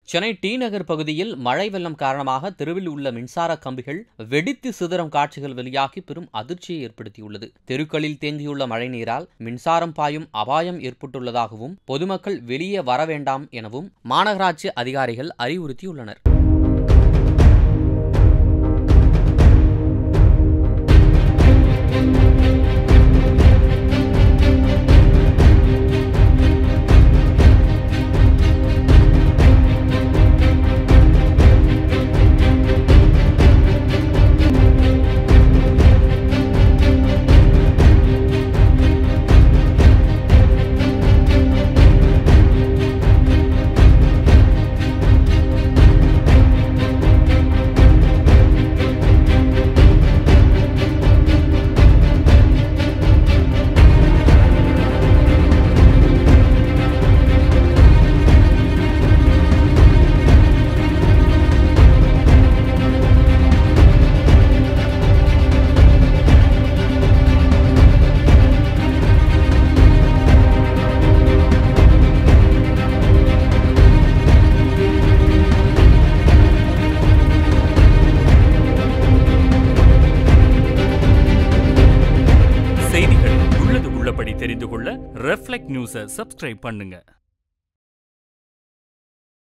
Chennai D நகர் பகுதியில் மழை வெள்ளம் காரணமாக தெருவில் உள்ள மின்சார கம்பிகள் வெடித்து சிதறும் காட்சிகள் வெளியாகி பெரும் அதிர்ச்சியை ஏற்படுத்தியுள்ளது. தெருக்களில் தேங்கியுள்ள மழைநீரால் மின்சாரம் பாயும் அபாயம் ஏற்பட்டுள்ளதாகவும் பொதுமக்கள் வெளியே வர வேண்டாம் எனவும் மாநகராட்சி அதிகாரிகள் அறிவுறுத்தியுள்ளனர். செய்திகள் உள்ளது உள்ளபடி தெரிந்து கொள்ள ரெஃப்ளெக்ட் நியூஸை சப்ஸ்கிரைப் பண்ணுங்க.